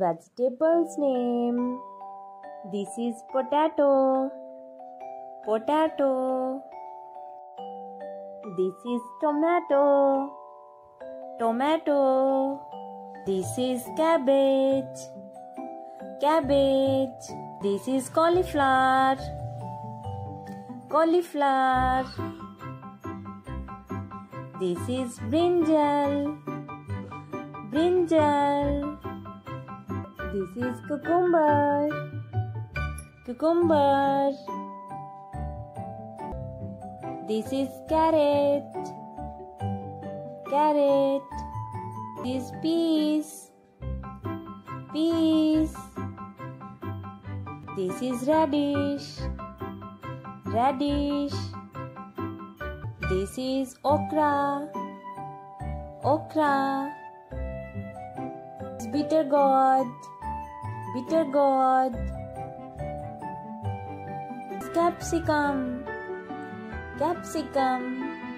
Vegetables name. This is potato. Potato. This is tomato. Tomato. This is cabbage. Cabbage. This is cauliflower. Cauliflower. This is brinjal. Brinjal. This is cucumber. Cucumber. This is carrot. Carrot. This is peas. Peas. This is radish. Radish. This is okra. Okra. This is bitter gourd. Bitter gourd. This is capsicum. Capsicum.